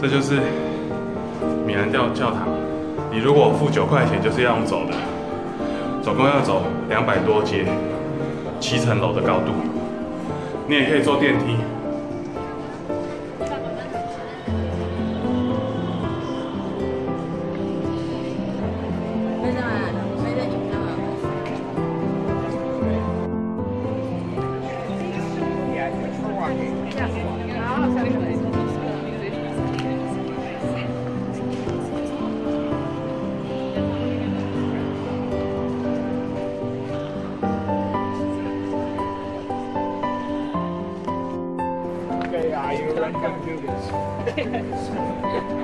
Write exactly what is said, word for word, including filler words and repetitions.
这就是米兰教教堂。你如果付九块钱，就是要用走的，总共要走两百多阶，七层楼的高度。你也可以坐电梯。 Okay, are you ready to do this?